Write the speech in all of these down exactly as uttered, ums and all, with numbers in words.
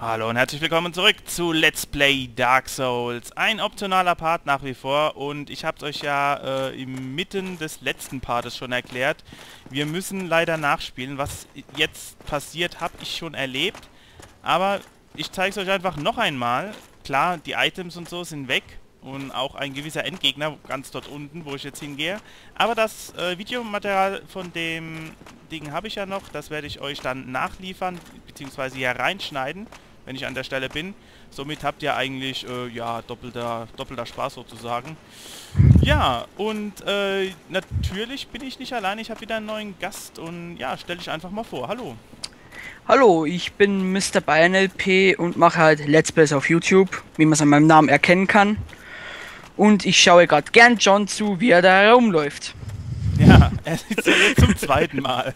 Hallo und herzlich willkommen zurück zu Let's Play Dark Souls. Ein optionaler Part nach wie vor und ich habe es euch ja äh, inmitten des letzten Partes schon erklärt. Wir müssen leider nachspielen. Was jetzt passiert, habe ich schon erlebt. Aber ich zeige es euch einfach noch einmal. Klar, die Items und so sind weg und auch ein gewisser Endgegner ganz dort unten, wo ich jetzt hingehe. Aber das äh, Videomaterial von dem Ding habe ich ja noch. Das werde ich euch dann nachliefern, beziehungsweise hier reinschneiden, wenn ich an der Stelle bin. Somit habt ihr eigentlich, äh, ja, doppelter, doppelter Spaß sozusagen. Ja, und äh, natürlich bin ich nicht allein. Ich habe wieder einen neuen Gast und ja, stell dich einfach mal vor. Hallo. Hallo, ich bin Mister Bayern L P und mache halt Let's Plays auf YouTube, wie man es an meinem Namen erkennen kann. Und ich schaue gerade gern John zu, wie er da herumläuft. Ja, er sitzt ja jetzt zum zweiten Mal.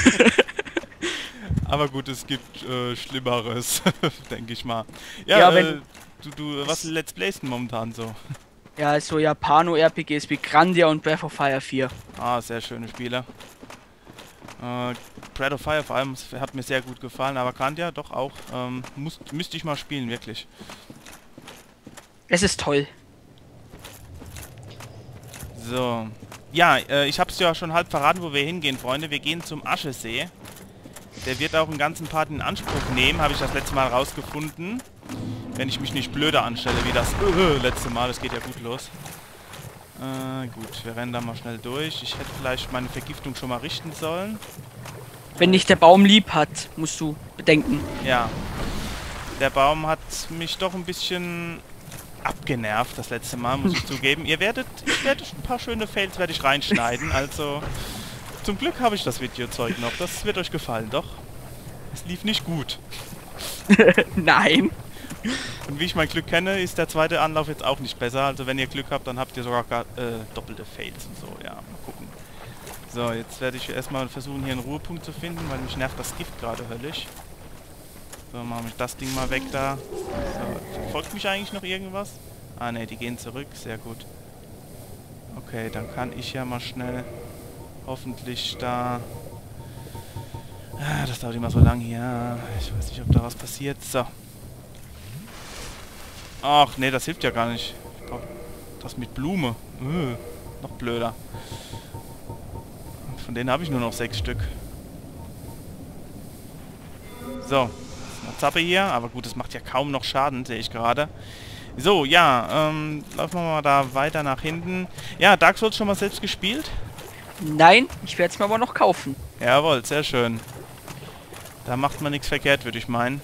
Aber gut, es gibt äh, Schlimmeres, denke ich mal. Ja, Ja, äh, wenn du, du, was Let's Plays denn momentan so? ja, so Japano-R P Gs wie Grandia und Breath of Fire vier. Ah, sehr schöne Spiele. Äh, Breath of Fire vor allem hat mir sehr gut gefallen, aber Grandia doch auch. Ähm, muss, müsste ich mal spielen, wirklich. Es ist toll. So. Ja, äh, ich hab's ja schon halb verraten, wo wir hingehen, Freunde. Wir gehen zum Aschesee. Der wird auch einen ganzen Part in Anspruch nehmen, habe ich das letzte Mal rausgefunden. Wenn ich mich nicht blöder anstelle wie das uh, letzte Mal. Das geht ja gut los. Äh, gut, wir rennen da mal schnell durch. Ich hätte vielleicht meine Vergiftung schon mal richten sollen. Wenn dich der Baum lieb hat, musst du bedenken. Ja. Der Baum hat mich doch ein bisschen abgenervt das letzte Mal, muss ich zugeben. Ihr werdet, ich werde ein paar schöne Fails werde ich reinschneiden, also zum Glück habe ich das Videozeug noch. Das wird euch gefallen, doch. Es lief nicht gut. Nein. Und wie ich mein Glück kenne, ist der zweite Anlauf jetzt auch nicht besser. Also wenn ihr Glück habt, dann habt ihr sogar gar, äh, doppelte Fails und so. Ja, mal gucken. So, jetzt werde ich erstmal versuchen, hier einen Ruhepunkt zu finden, weil mich nervt das Gift gerade höllisch. So, machen wir das Ding mal weg da. So, folgt mich eigentlich noch irgendwas? Ah ne, die gehen zurück. Sehr gut. Okay, dann kann ich ja mal schnell hoffentlich da... Ah, das dauert immer so lang hier. Ich weiß nicht, ob da was passiert. So. Ach, nee, das hilft ja gar nicht. Ich brauch das mit Blume. Uh, noch blöder. Von denen habe ich nur noch sechs Stück. So. Eine Zappe hier. Aber gut, das macht ja kaum noch Schaden, sehe ich gerade. So, ja. Ähm, laufen wir mal da weiter nach hinten. Ja, Dark Souls schon mal selbst gespielt? Nein, ich werde es mir aber noch kaufen. Jawohl, sehr schön. Da macht man nichts verkehrt, würde ich meinen.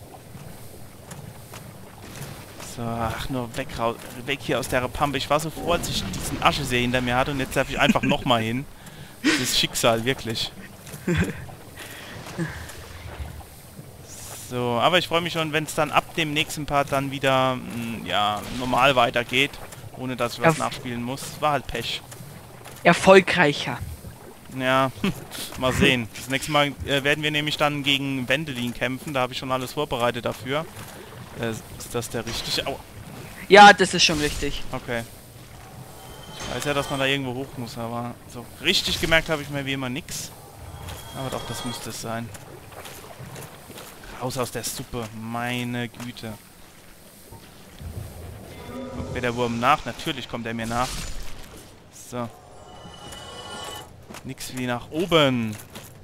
So, ach, nur weg, weg hier aus der Pampe. Ich war so froh, als ich diesen Aschesee hinter mir hatte und jetzt darf ich einfach nochmal hin. Das ist Schicksal, wirklich. So, aber ich freue mich schon, wenn es dann ab dem nächsten Part dann wieder, mh, ja, normal weitergeht. Ohne, dass ich was Erf nachspielen muss. War halt Pech. Erfolgreicher. Ja, mal sehen. Das nächste Mal äh, werden wir nämlich dann gegen Wendelin kämpfen. Da habe ich schon alles vorbereitet dafür. Äh, ist das der richtige? Au. Ja, das ist schon richtig. Okay. Ich weiß ja, dass man da irgendwo hoch muss, aber so richtig gemerkt habe ich mir wie immer nix. Aber doch, das müsste es sein. Raus aus der Suppe. Meine Güte. Guckt mir der Wurm nach? Natürlich kommt er mir nach. So. Nix wie nach oben.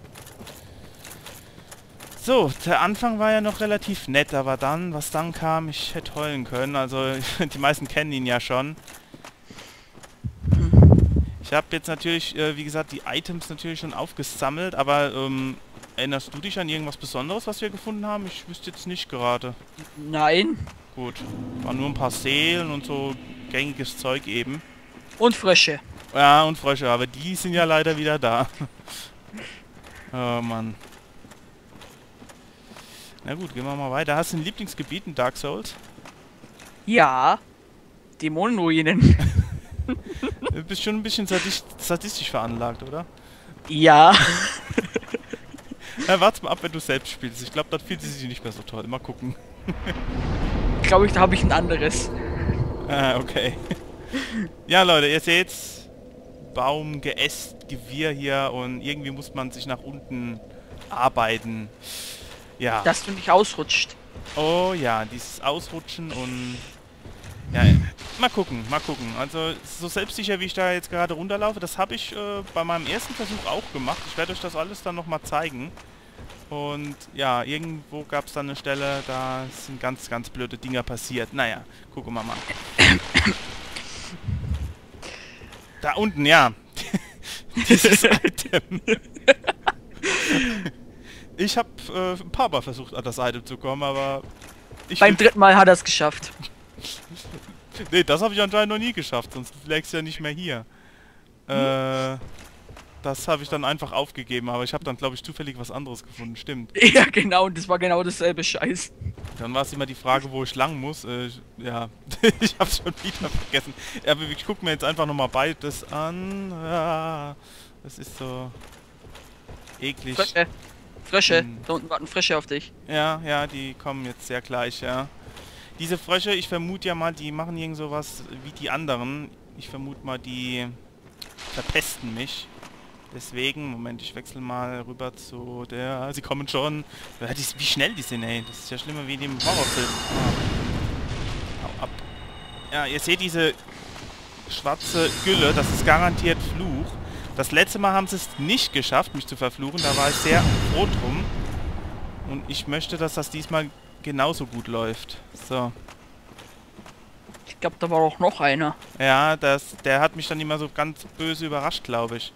So, der Anfang war ja noch relativ nett, aber dann, was dann kam, ich hätte heulen können. Also, die meisten kennen ihn ja schon. Ich habe jetzt natürlich, äh, wie gesagt, die Items natürlich schon aufgesammelt, aber ähm, erinnerst du dich an irgendwas Besonderes, was wir gefunden haben? Ich wüsste jetzt nicht gerade. Nein. Gut, waren nur ein paar Seelen und so gängiges Zeug eben. Und Frösche. Ja, und Frösche, aber die sind ja leider wieder da. Oh Mann. Na gut, gehen wir mal weiter. Hast du ein Lieblingsgebiet in Dark Souls? Ja. Dämonenruinen. Du bist schon ein bisschen sadist sadistisch veranlagt, oder? Ja. Na, warte mal ab, wenn du selbst spielst. Ich glaube, das fühlt sich nicht mehr so toll. Mal gucken. Glaube ich, da habe ich ein anderes. Ah, okay. Ja, Leute, ihr seht's. Baum, Geäst, Gewirr hier und irgendwie muss man sich nach unten arbeiten. Ja. Dass du nicht ausrutscht. Oh ja, dieses Ausrutschen und... Ja, mal gucken, mal gucken. Also so selbstsicher, wie ich da jetzt gerade runterlaufe, das habe ich äh, bei meinem ersten Versuch auch gemacht. Ich werde euch das alles dann nochmal zeigen. Und ja, irgendwo gab es dann eine Stelle, da sind ganz, ganz blöde Dinger passiert. Naja, gucken wir mal. Da unten, ja. Dieses Item. Ich habe äh, ein paar Mal versucht, an das Item zu kommen, aber... Ich Beim dritten Mal hat er es geschafft. Nee, das habe ich anscheinend noch nie geschafft, sonst lägst du ja nicht mehr hier. Äh, das habe ich dann einfach aufgegeben, aber ich habe dann, glaube ich, zufällig was anderes gefunden, stimmt. Ja, genau, und das war genau dasselbe Scheiß. Dann war es immer die Frage, wo ich lang muss. Äh, ich- ja, ich habe es schon wieder vergessen. Ja, aber ich gucke mir jetzt einfach nochmal beides an. Ja, das ist so eklig. Frösche. Frösche. Hm. Da unten warten Frösche auf dich. Ja, ja, die kommen jetzt sehr gleich, ja. Diese Frösche, ich vermute ja mal, die machen irgend sowas wie die anderen. Ich vermute mal, die verpesten mich. Deswegen, Moment, ich wechsle mal rüber zu der... Sie kommen schon. Ja, die, wie schnell die sind, ey. Das ist ja schlimmer wie in dem Horrorfilm. Ah. Hau ab. Ja, ihr seht diese schwarze Gülle, das ist garantiert Fluch. Das letzte Mal haben sie es nicht geschafft, mich zu verfluchen. Da war ich sehr froh drum. Und ich möchte, dass das diesmal genauso gut läuft. So. Ich glaube, da war auch noch einer. Ja, das, der hat mich dann immer so ganz böse überrascht, glaube ich.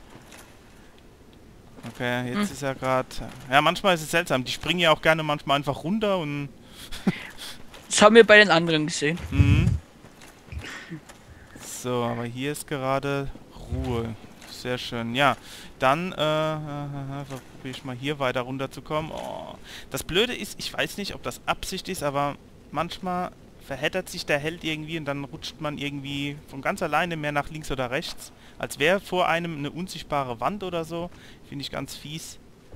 Okay, jetzt Hm. ist er gerade... Ja, manchmal ist es seltsam. Die springen ja auch gerne manchmal einfach runter und... Das haben wir bei den anderen gesehen. Mhm. So, aber hier ist gerade Ruhe. Sehr schön. Ja, dann äh, äh, probiere ich mal hier weiter runterzukommen. Oh. Das Blöde ist, ich weiß nicht, ob das Absicht ist, aber manchmal verheddert sich der Held irgendwie und dann rutscht man irgendwie von ganz alleine mehr nach links oder rechts. Als wäre vor einem eine unsichtbare Wand oder so. Finde ich ganz fies.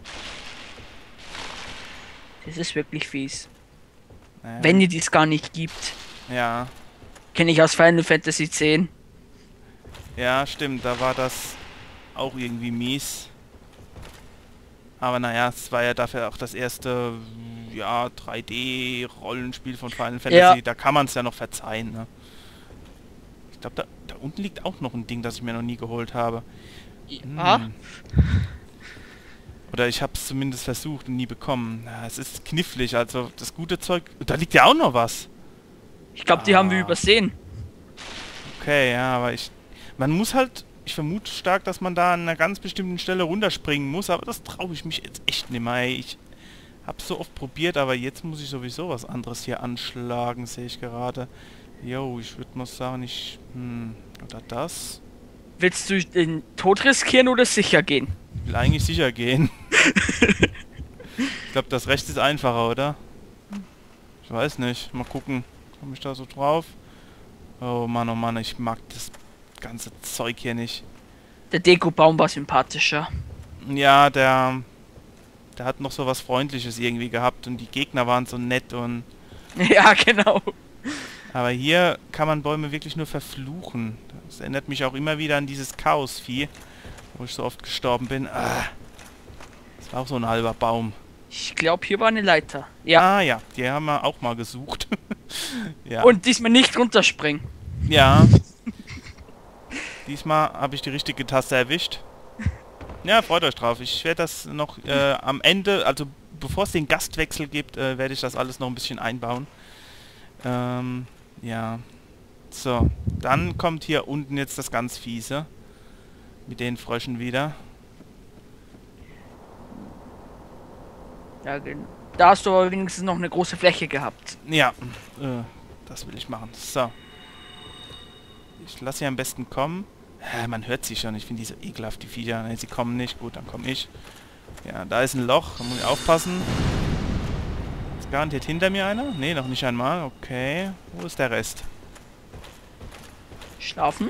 Das ist wirklich fies. Naja. Wenn die dies gar nicht gibt. Ja, Kenne ich aus Final Fantasy X. ja, stimmt. Da war das auch irgendwie mies. Aber naja, es war ja dafür auch das erste, ja, drei D-Rollenspiel von Final Fantasy. Ja. Da kann man es ja noch verzeihen, ne? Ich glaube, da, da unten liegt auch noch ein Ding, das ich mir noch nie geholt habe. Ja. Hm. Oder ich habe es zumindest versucht und nie bekommen. Ja, es ist knifflig, also das gute Zeug... Da liegt ja auch noch was. Ich glaube, die haben wir Ah. übersehen. Okay, ja, aber ich... Man muss halt... Ich vermute stark, dass man da an einer ganz bestimmten Stelle runterspringen muss, aber das traue ich mich jetzt echt nicht mehr. Ey. Ich hab's so oft probiert, aber jetzt muss ich sowieso was anderes hier anschlagen, sehe ich gerade. Jo, ich würde mal sagen, ich... Hm, oder das? Willst du den Tod riskieren oder sicher gehen? Ich will eigentlich sicher gehen. Ich glaube, das rechts ist einfacher, oder? Ich weiß nicht. Mal gucken. Komme ich da so drauf? Oh Mann, oh Mann, ich mag das ganze Zeug hier nicht. Der Dekobaum war sympathischer. Ja, der... Der hat noch so was Freundliches irgendwie gehabt und die Gegner waren so nett und... Ja, genau. Aber hier kann man Bäume wirklich nur verfluchen. Das erinnert mich auch immer wieder an dieses Chaosvieh, wo ich so oft gestorben bin. Ah, das war auch so ein halber Baum. Ich glaube, hier war eine Leiter. Ja. Ah ja, die haben wir auch mal gesucht. Ja. Und diesmal nicht runterspringen. Ja. Diesmal habe ich die richtige Taste erwischt. Ja, freut euch drauf. Ich werde das noch äh, am Ende, also bevor es den Gastwechsel gibt, äh, werde ich das alles noch ein bisschen einbauen. Ähm, ja. So, dann kommt hier unten jetzt das ganz Fiese. Mit den Fröschen wieder. Ja, gen- da hast du aber wenigstens noch eine große Fläche gehabt. Ja, äh, das will ich machen. So. Ich lasse sie am besten kommen. Äh, man hört sie schon. Ich finde die so ekelhaft, die Viecher. Ne, sie kommen nicht. Gut, dann komme ich. Ja, da ist ein Loch. Da muss ich aufpassen. Ist garantiert hinter mir einer? Ne, noch nicht einmal. Okay. Wo ist der Rest? Schlafen.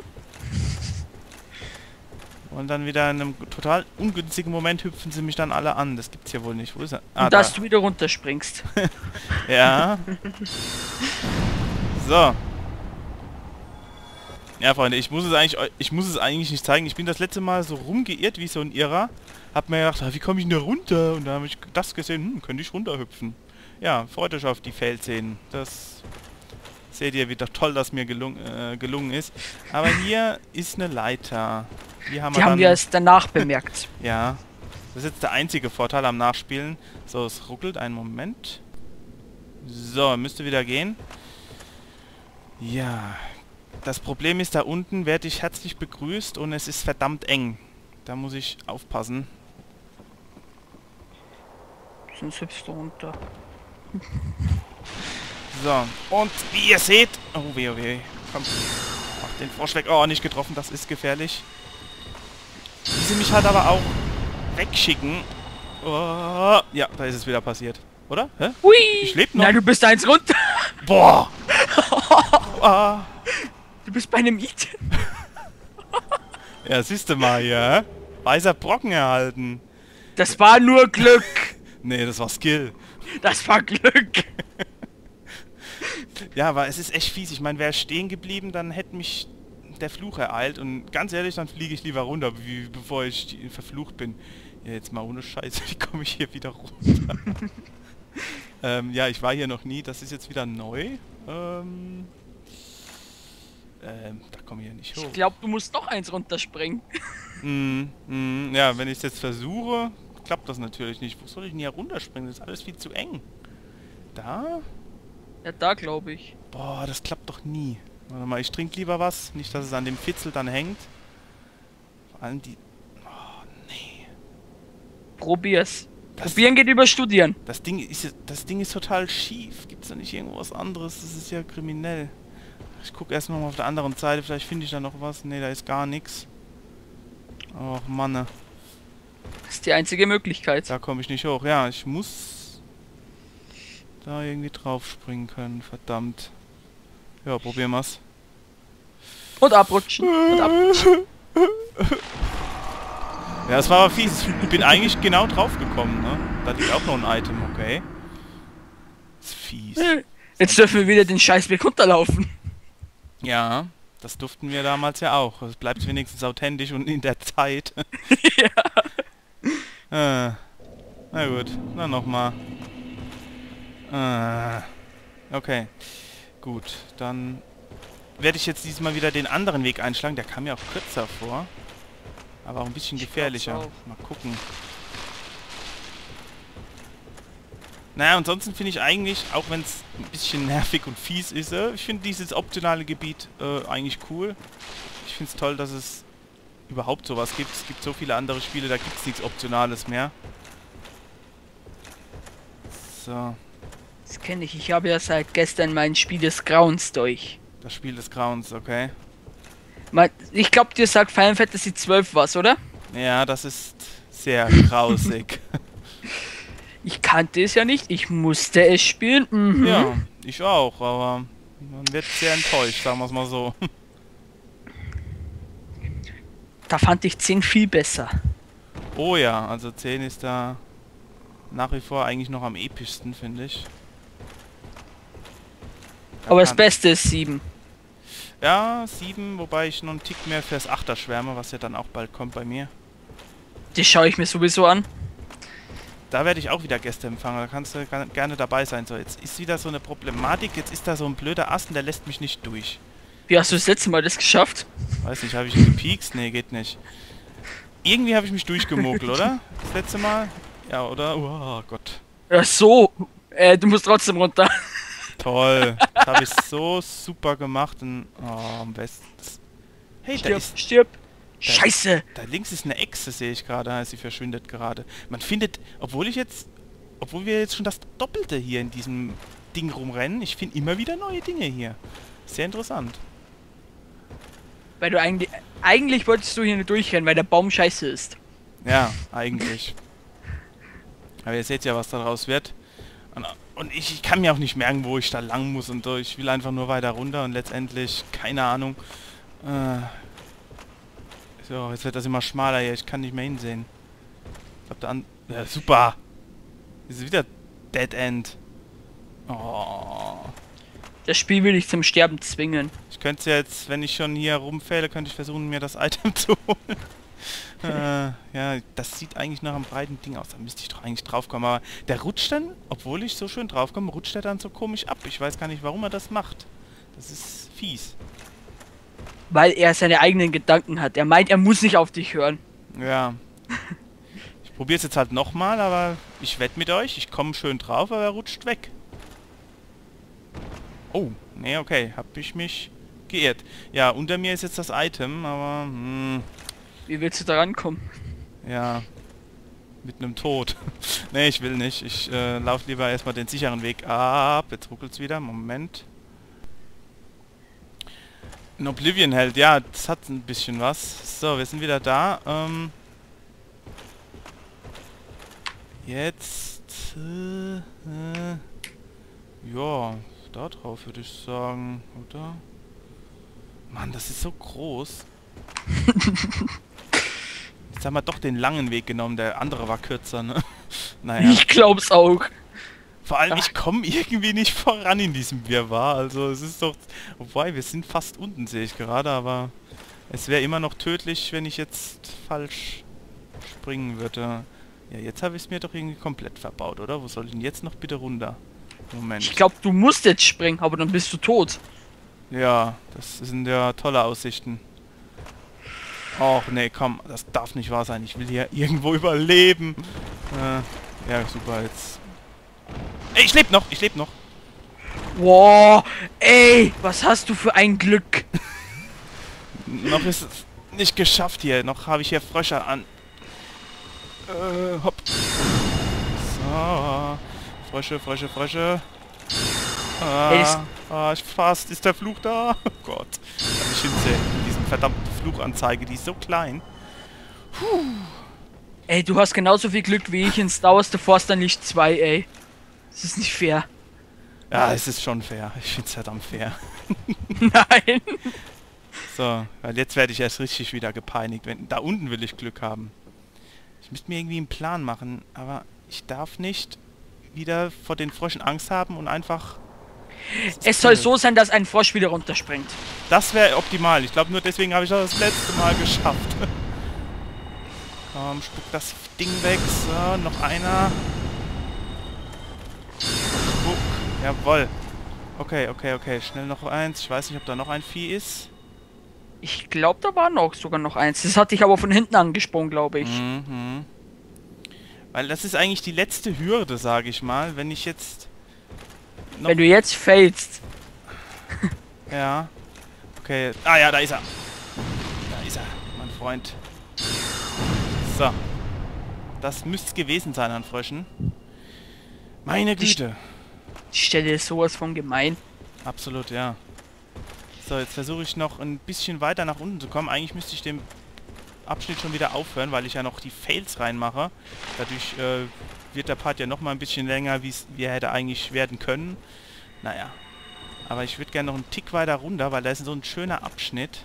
Und dann wieder in einem total ungünstigen Moment hüpfen sie mich dann alle an. Das gibt's ja wohl nicht. Wo ist er? Ah, Und da. dass du wieder runterspringst. Ja. So. Ja, Freunde, ich muss es eigentlich, eu- ich muss es eigentlich nicht zeigen. Ich bin das letzte Mal so rumgeirrt wie so ein Irrer. Hab mir gedacht, ah, wie komme ich denn da runter? Und da habe ich das gesehen, hm, könnte ich runterhüpfen. ja, freut euch auf die Fail-Szenen. Das seht ihr, wie doch toll das mir gelung, äh, gelungen ist. Aber hier ist eine Leiter. Hier haben Die wir haben dann, wir erst danach bemerkt. ja, das ist jetzt der einzige Vorteil am Nachspielen. So, es ruckelt. Einen Moment. So, müsste wieder gehen. Ja, das Problem ist, da unten werde ich herzlich begrüßt und es ist verdammt eng. Da muss ich aufpassen. Sonst hüpfst du runter. So, und wie ihr seht... Oh weh, oh weh. Komm, mach den Frosch weg. Oh, nicht getroffen, das ist gefährlich. Die sie mich halt aber auch wegschicken. Oh, ja, da ist es wieder passiert. Oder? Hä? Hui! Ich lebe noch. Nein, du bist eins runter. Boah! Ah. Du bist bei einem Eat. Ja, siehst du mal hier. Weißer Brocken erhalten. Das war nur Glück. Nee, das war Skill. Das war Glück. Ja, aber es ist echt fies. Ich meine, wäre stehen geblieben, dann hätte mich der Fluch ereilt. Und ganz ehrlich, dann fliege ich lieber runter, wie, bevor ich verflucht bin. Ja, jetzt mal ohne Scheiße, wie komme ich hier wieder runter? ähm, ja, ich war hier noch nie. Das ist jetzt wieder neu. Ähm, ähm, da komme ich ja nicht hoch. Ich glaube, du musst noch eins runterspringen. Mm, mm, ja, wenn ich es jetzt versuche, klappt das natürlich nicht. Wo soll ich denn hier runterspringen? Das ist alles viel zu eng. Da? Ja, da glaube ich. Boah, das klappt doch nie. Warte mal, ich trinke lieber was. Nicht, dass es an dem Fitzel dann hängt. Vor allem die... Oh, nee. Probier's. Das, Probieren geht über Studieren. das, Ding ist, das Ding ist total schief. Gibt's da nicht irgendwo was anderes? Das ist ja kriminell. Ich gucke erst noch mal auf der anderen Seite. Vielleicht finde ich da noch was. Nee, da ist gar nichts. Och, Mann. Das ist die einzige Möglichkeit. Da komme ich nicht hoch. Ja, ich muss da irgendwie drauf springen können. Verdammt. Ja, probieren wir's. Und abrutschen. Und abrutschen. Ja, das war aber fies. Ich bin eigentlich genau drauf gekommen, ne? Da liegt auch noch ein Item, okay. Das ist fies. Jetzt dürfen wir wieder den Scheißweg runterlaufen. Ja, das durften wir damals ja auch. Es bleibt wenigstens authentisch und in der Zeit. Ja. äh, na gut, dann nochmal. Äh, okay, gut, dann werde ich jetzt diesmal wieder den anderen Weg einschlagen. Der kam mir auch kürzer vor. Aber auch ein bisschen Ich gefährlicher. glaub's auch. Mal gucken. Naja, ansonsten finde ich eigentlich, auch wenn es ein bisschen nervig und fies ist, äh, ich finde dieses optionale Gebiet äh, eigentlich cool. Ich finde es toll, dass es überhaupt sowas gibt. Es gibt so viele andere Spiele, da gibt es nichts Optionales mehr. So, Das kenne ich. Ich habe ja seit gestern mein Spiel des Grauens durch. das Spiel des Grauens, okay. Mein- Ich glaube, dir sagt Final Fantasy zwölf was, oder? Ja, das ist sehr grausig. Ich kannte es ja nicht. Ich musste es spielen. Mhm. Ja, ich auch, aber man wird sehr enttäuscht, sagen wir es mal so. Da fand ich zehn viel besser. Oh ja, also zehn ist da nach wie vor eigentlich noch am epischsten, finde ich. Da Aber das kann- Beste ist sieben. Ja, sieben, wobei ich noch einen Tick mehr fürs Achter schwärme, was ja dann auch bald kommt bei mir. Die schaue ich mir sowieso an. Da werde ich auch wieder Gäste empfangen, da kannst du ga- gerne dabei sein. So, jetzt ist wieder so eine Problematik, jetzt ist da so ein blöder Ast und der lässt mich nicht durch. Wie hast du das letzte Mal das geschafft? Weiß nicht, habe ich ihn gepiekst? Nee, geht nicht. Irgendwie habe ich mich durchgemogelt, oder? Das letzte Mal? Ja, oder? Oh Gott. Ja, so. Äh, du musst trotzdem runter. Toll. Das habe ich so super gemacht und... Oh, am besten. Das, hey, da Stirb, ist... stirb. Scheiße. Da links ist eine Echse, sehe ich gerade. Sie verschwindet gerade. Man findet, obwohl ich jetzt... Obwohl wir jetzt schon das Doppelte hier in diesem Ding rumrennen, ich finde immer wieder neue Dinge hier. Sehr interessant. Weil du eigentlich... Eigentlich wolltest du hier nicht durchrennen, weil der Baum scheiße ist. Ja, eigentlich. Aber ihr seht ja, was daraus wird. Und, und ich, ich kann mir auch nicht merken, wo ich da lang muss und so. Ich will einfach nur weiter runter und letztendlich, keine Ahnung. Äh, so, jetzt wird das immer schmaler hier. Ich kann nicht mehr hinsehen. Ich glaub, da an... Ja, super! Das ist wieder Dead End. Oh. Das Spiel will dich zum Sterben zwingen. Ich könnte jetzt, wenn ich schon hier rumfälle, könnte ich versuchen, mir das Item zu holen. äh, ja, das sieht eigentlich nach einem breiten Ding aus. Da müsste ich doch eigentlich draufkommen. Aber der rutscht dann, obwohl ich so schön draufkomme, rutscht er dann so komisch ab. Ich weiß gar nicht, warum er das macht. Das ist fies. Weil er seine eigenen Gedanken hat. Er meint, er muss nicht auf dich hören. Ja. Ich probiere es jetzt halt nochmal, aber ich wette mit euch, ich komme schön drauf, aber er rutscht weg. Oh, nee, okay, hab ich mich geirrt. Ja, unter mir ist jetzt das Item, aber... Hm, Wie willst du da rankommen? ja, mit einem Tod. Nee, ich will nicht. Ich äh, laufe lieber erstmal den sicheren Weg ab. Jetzt ruckelt's wieder. Moment. Ein Oblivion-Held, ja, das hat ein bisschen was. So, wir sind wieder da. Ähm, jetzt... Äh, äh, ja, da drauf würde ich sagen, oder? Mann, das ist so groß. Jetzt haben wir doch den langen Weg genommen, der andere war kürzer, ne? Naja. Ich glaub's auch. Vor allem, ich komme irgendwie nicht voran in diesem Wirrwarr. Also es ist doch... Wobei, wir sind fast unten, sehe ich gerade, aber... Es wäre immer noch tödlich, wenn ich jetzt falsch springen würde. Ja, jetzt habe ich es mir doch irgendwie komplett verbaut, oder? Wo soll ich denn jetzt noch bitte runter? Moment. Ich glaube, du musst jetzt springen, aber dann bist du tot. Ja, das sind ja tolle Aussichten. Och, nee, komm, das darf nicht wahr sein. Ich will hier irgendwo überleben. Äh, ja, super, jetzt... Ey, ich lebe noch, ich lebe noch. Wow, ey, was hast du für ein Glück. Noch ist es nicht geschafft hier. Noch habe ich hier Frösche an. Äh, hopp. So. Frösche, Frösche, Frösche. Ah, Ey, das- ah, ich fast. Ist der Fluch da? Oh Gott. Kann ich hinsehen. In diesem verdammten Fluchanzeige. Die ist so klein. Puh. Ey, du hast genauso viel Glück wie ich in Star Wars The Force Unleashed zwei, ey. Das ist nicht fair. Ja, es ist schon fair. Ich finde es verdammt fair. Nein. So, weil jetzt werde ich erst richtig wieder gepeinigt. Wenn, da unten will ich Glück haben. Ich müsste mir irgendwie einen Plan machen, aber ich darf nicht wieder vor den Fröschen Angst haben und einfach... Es soll so sein, dass ein Frosch wieder runterspringt. Das wäre optimal. Ich glaube, nur deswegen habe ich das das letzte Mal geschafft. Komm, spuck das Ding weg. So, noch einer. Spuck. Jawoll. Okay, okay, okay. Schnell noch eins. Ich weiß nicht, ob da noch ein Vieh ist. Ich glaube, da war noch sogar noch eins. Das hatte ich aber von hinten angesprungen, glaube ich. Mhm. Weil das ist eigentlich die letzte Hürde, sage ich mal. Wenn ich jetzt... noch- Wenn du jetzt fällst. Ja. Okay. Ah ja, da ist er. Da ist er, mein Freund. So. Das müsste es gewesen sein an Fröschen. Meine Die Güte. Die Stelle ist sowas von gemein. Absolut, ja. So, jetzt versuche ich noch ein bisschen weiter nach unten zu kommen. Eigentlich müsste ich den Abschnitt schon wieder aufhören, weil ich ja noch die Fails reinmache. Dadurch äh, wird der Part ja noch mal ein bisschen länger, wie er hätte eigentlich werden können. Naja. Aber ich würde gerne noch einen Tick weiter runter, weil da ist so ein schöner Abschnitt.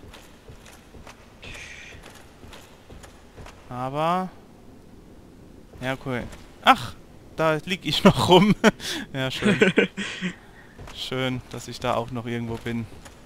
Aber... Ja, cool. Ach, da lieg ich noch rum. Ja, schön. Schön, dass ich da auch noch irgendwo bin.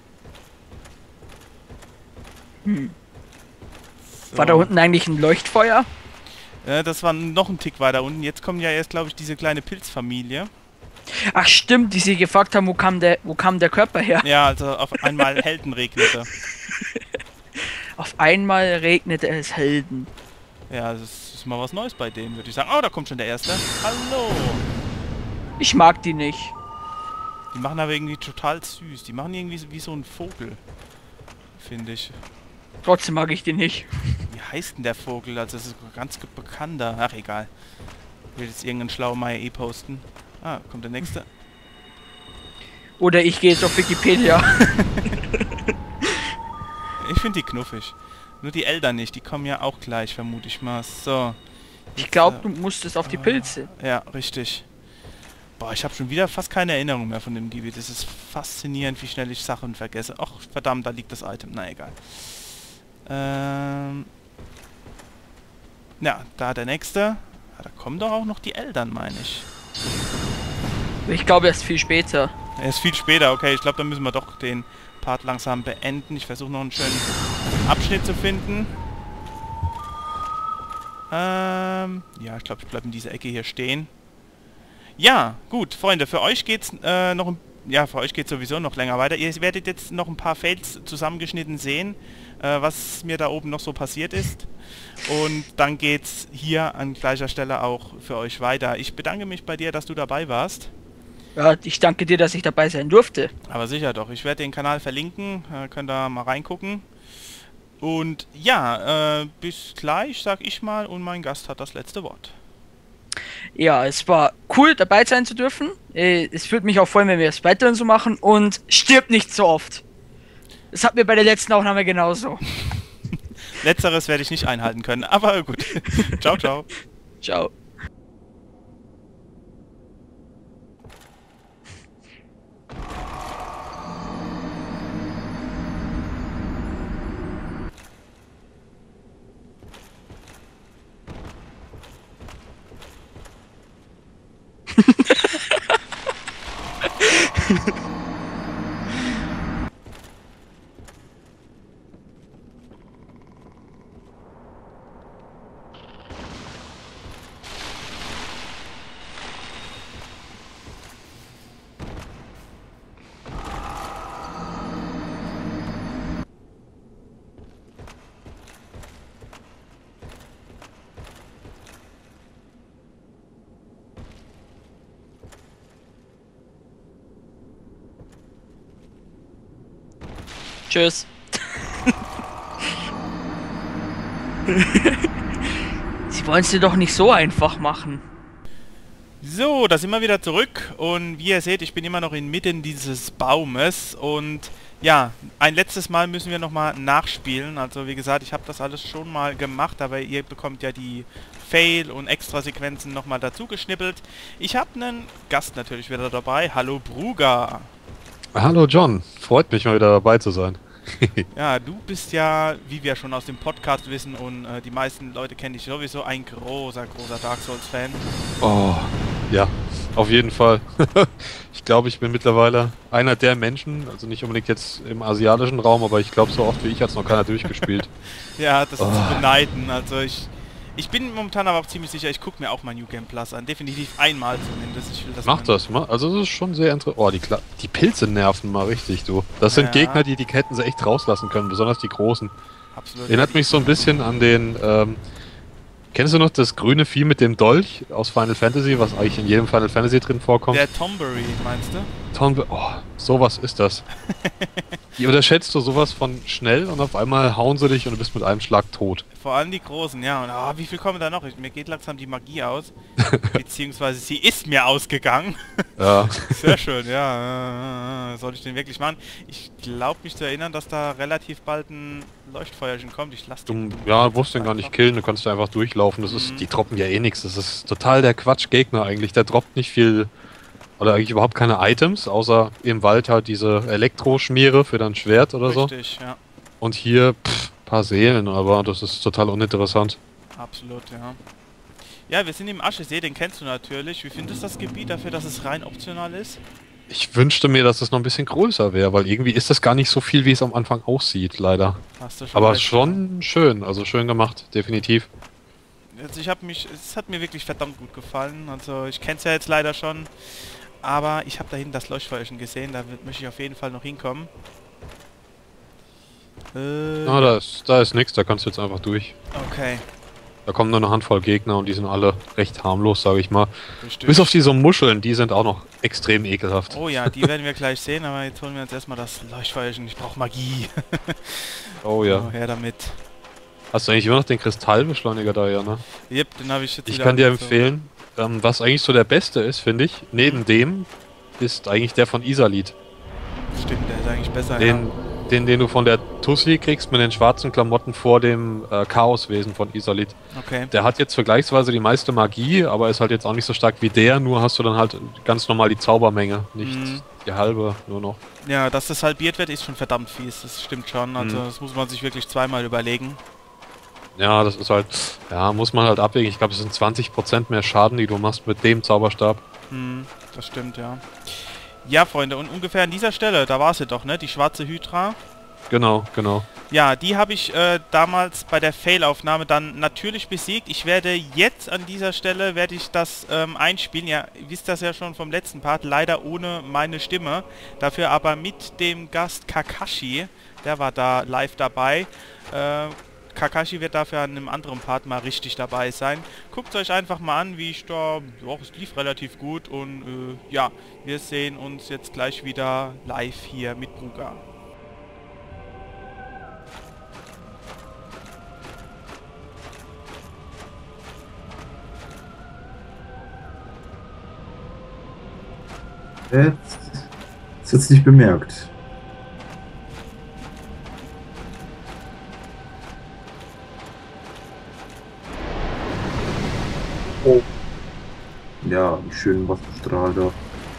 Hm. So. War da unten eigentlich ein Leuchtfeuer? Ja, das war noch ein Tick weiter unten. Jetzt kommt ja erst, glaube ich, diese kleine Pilzfamilie. Ach stimmt, die sie gefragt haben, wo kam der, wo kam der Körper her? Ja, also auf einmal Helden regnete. Auf einmal regnete es Helden. Ja, das ist mal was Neues bei denen, würde ich sagen. Oh, da kommt schon der Erste. Hallo! Ich mag die nicht. Die machen aber irgendwie total süß. Die machen irgendwie so- wie so ein Vogel. Finde ich. Trotzdem mag ich die nicht. Wie heißt denn der Vogel? Also das ist ein ganz ge- bekannter. Ach, egal. Ich will jetzt irgendeinen Schlaumeier eh posten. Ah, kommt der Nächste. Oder ich gehe jetzt auf Wikipedia. Ich finde die knuffig. Nur die Eltern nicht. Die kommen ja auch gleich, vermute ich mal. So. Ich glaube, du musstest auf die Pilze. Ja, richtig. Boah, ich habe schon wieder fast keine Erinnerung mehr von dem Gebiet. Es ist faszinierend, wie schnell ich Sachen vergesse. Ach, verdammt, da liegt das Item. Na, egal. Ähm... Ja, da der Nächste. Ah, da kommen doch auch noch die Eltern, meine ich. Ich glaube erst viel später. Er ist viel später, okay. Ich glaube, dann müssen wir doch den Part langsam beenden. Ich versuche noch einen schönen Abschnitt zu finden. Ähm, ja, ich glaube, ich bleibe in dieser Ecke hier stehen. Ja, gut, Freunde, für euch geht's äh, noch ein ja, für euch geht sowieso noch länger weiter. Ihr werdet jetzt noch ein paar Fails zusammengeschnitten sehen, äh, was mir da oben noch so passiert ist. Und dann geht's hier an gleicher Stelle auch für euch weiter. Ich bedanke mich bei dir, dass du dabei warst. Ja, ich danke dir, dass ich dabei sein durfte. Aber sicher doch. Ich werde den Kanal verlinken, äh, könnt ihr mal reingucken. Und ja, äh, bis gleich, sag ich mal, und mein Gast hat das letzte Wort. Ja, es war cool, dabei sein zu dürfen. Äh, Es würde mich auch freuen, wenn wir es weiterhin so machen. Und stirbt nicht so oft. Das hat mir bei der letzten Aufnahme genauso. Letzteres werde ich nicht einhalten können, aber gut. Ciao, ciao. Ciao. Tschüss. Sie wollen es dir doch nicht so einfach machen. So, da sind wir wieder zurück und wie ihr seht, ich bin immer noch inmitten dieses Baumes und ja, ein letztes Mal müssen wir nochmal nachspielen. Also wie gesagt, ich habe das alles schon mal gemacht, aber ihr bekommt ja die Fail- und Extra-Sequenzen nochmal dazu geschnippelt. Ich habe einen Gast natürlich wieder dabei. Hallo Bruger. Hallo John, freut mich mal wieder dabei zu sein. Ja, du bist ja, wie wir schon aus dem Podcast wissen und äh, die meisten Leute kennen dich sowieso, ein großer, großer Dark Souls-Fan. Oh, ja, auf jeden Fall. Ich glaube, ich bin mittlerweile einer der Menschen, also nicht unbedingt jetzt im asiatischen Raum, aber ich glaube, so oft wie ich hat es noch keiner durchgespielt. Ja, das ist Oh. zu beneiden. Also ich, ich bin momentan aber auch ziemlich sicher, ich gucke mir auch mal New Game Plus an. Definitiv einmal zumindest. Ich will das Mach mal- das mal, also das ist schon sehr interessant. Oh, die, Kla die Pilze nerven mal richtig, du. Das sind Ja. Gegner, die die hätten sie echt rauslassen können, besonders die großen. Absolut. Erinnert mich so ein bisschen an den, ähm, kennst du noch das grüne Vieh mit dem Dolch aus Final Fantasy, was eigentlich in jedem Final Fantasy drin vorkommt? Der Tombury, meinst du? Tomb oh, sowas ist das. Die unterschätzt du sowas von schnell und auf einmal hauen sie dich und du bist mit einem Schlag tot. Vor allem die Großen, ja. Und ah, wie viel kommen da noch? Ich, mir geht langsam die Magie aus. Beziehungsweise sie ist mir ausgegangen. Ja. Sehr schön, ja. Äh, soll ich den wirklich machen? Ich glaube mich zu erinnern, dass da relativ bald ein Leuchtfeuerchen kommt. Ich lasse Du, den... ja, du musst den gar nicht killen, du kannst einfach durchlaufen. Das ist, die droppen ja eh nichts. Das ist total der Quatsch-Gegner eigentlich. Der droppt nicht viel, oder eigentlich überhaupt keine Items, außer im Wald halt diese Elektroschmiere für dein Schwert oder so. Richtig, ja. Und hier, pff, paar Seelen, aber das ist total uninteressant. Absolut, ja. Ja, wir sind im Aschesee, den kennst du natürlich. Wie findest du das Gebiet dafür, dass es rein optional ist? Ich wünschte mir, dass es noch ein bisschen größer wäre, weil irgendwie ist das gar nicht so viel, wie es am Anfang aussieht, leider. Hast du schon Aber recht. schon schön, also schön gemacht, definitiv. Also ich habe mich, es hat mir wirklich verdammt gut gefallen. Also ich kenne es ja jetzt leider schon, aber ich habe da hinten das Leuchtfeuerchen gesehen, da wird- möchte ich auf jeden Fall noch hinkommen. Äh, Ah, da ist, da ist nix, da kannst du jetzt einfach durch. okay, Da kommen nur eine Handvoll Gegner und die sind alle recht harmlos, sage ich mal. bestimmt. Bis auf diese Muscheln, die sind auch noch extrem ekelhaft. Oh ja, die werden wir gleich sehen, aber jetzt holen wir uns erstmal das Leuchtfeuerchen. Ich brauche Magie. Oh ja. So, her damit. Hast du eigentlich immer noch den Kristallbeschleuniger da, ja, ne? Yep, den habe ich jetzt Ich wieder kann dir angezogen. empfehlen, ähm, was eigentlich so der beste ist, finde ich, neben dem, ist eigentlich der von Isalith. Stimmt, der ist eigentlich besser, Den, ja. den, den du von der Tussi kriegst mit den schwarzen Klamotten vor dem äh, Chaoswesen von Isalith. Okay. Der hat jetzt vergleichsweise die meiste Magie, aber ist halt jetzt auch nicht so stark wie der, nur hast du dann halt ganz normal die Zaubermenge, nicht Mhm. die halbe nur noch. Ja, dass das halbiert wird, ist schon verdammt fies. Das stimmt schon. Also Mhm. das muss man sich wirklich zweimal überlegen. Ja, das ist halt, ja, muss man halt abwägen. Ich glaube, es sind zwanzig Prozent mehr Schaden, die du machst mit dem Zauberstab. Hm, das stimmt, ja. Ja, Freunde, und ungefähr an dieser Stelle, da war sie doch, ne? Die schwarze Hydra. Genau, genau. Ja, die habe ich äh, damals bei der Fail-Aufnahme dann natürlich besiegt. Ich werde jetzt an dieser Stelle, werde ich das ähm, einspielen. Ja, ihr wisst das ja schon vom letzten Part, leider ohne meine Stimme. Dafür aber mit dem Gast Kakashi, der war da live dabei. Äh, Kakashi wird dafür an einem anderen Part mal richtig dabei sein. Guckt euch einfach mal an, wie ich da... Ja, es lief relativ gut und äh, ja, wir sehen uns jetzt gleich wieder live hier mit Bruga. Jetzt ist jetzt nicht bemerkt. Oh. Ja, wie schön Wasserstrahl da.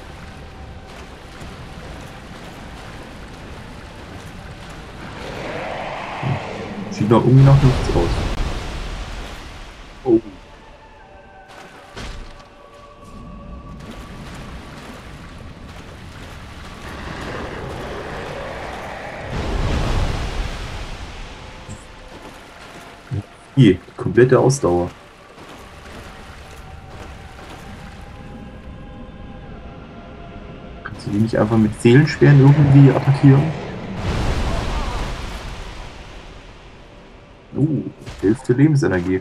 Sieht da irgendwie nach nichts aus. Oh. Hier, die komplette Ausdauer. Kannst du die nicht einfach mit Seelenschweren irgendwie attackieren? Uh, Hälfte Lebensenergie.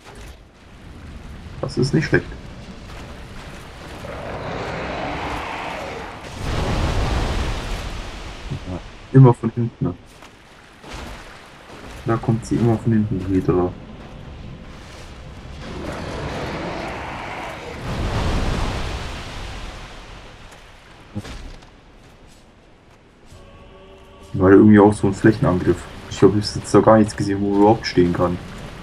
Das ist nicht schlecht. Ja, immer von hinten. Ne? Da kommt sie immer von hinten, die Hydra. War irgendwie auch so ein Flächenangriff. Ich habe jetzt da gar nichts gesehen, wo er überhaupt stehen kann.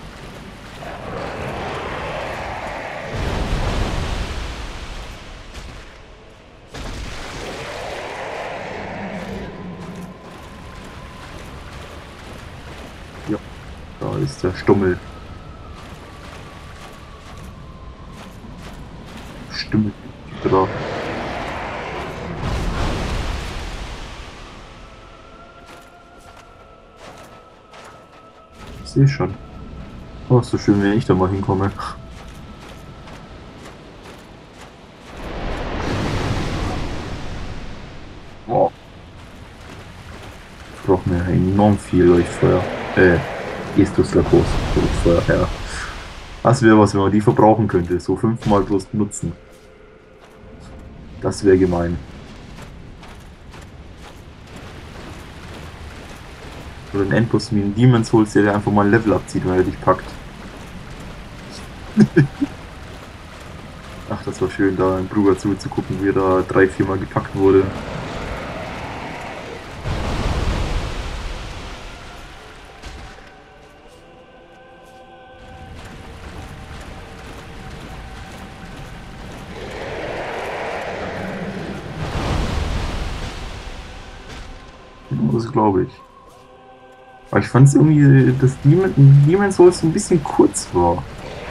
Ja, da ist der Stummel. Stummel. Da. Ich sehe schon. Oh, ist so schön, wenn ich da mal hinkomme. Oh. Ich brauche mir enorm viel Leuchtfeuer. Äh, Estus Lakos. Leuchtfeuer, ja. Das wäre was, wenn man die verbrauchen könnte. So fünfmal bloß benutzen. Das wäre gemein. Oder ein Endboss wie ein Demon's Souls, der dir einfach mal ein Level abzieht, wenn er dich packt. Ach, das war schön, da im Bruger zuzugucken, wie er da drei, vier Mal gepackt wurde. Das glaube ich. Aber ich fand es irgendwie, dass Demon, Demon's Souls ein bisschen kurz war.